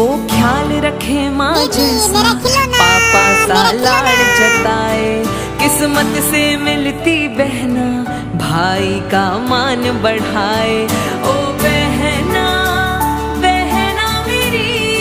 वो ख्याल रखे माँ जैसा, पापा सा लाड़ जताए। किस्मत से मिलती बहना भाई का मान बढ़ाए।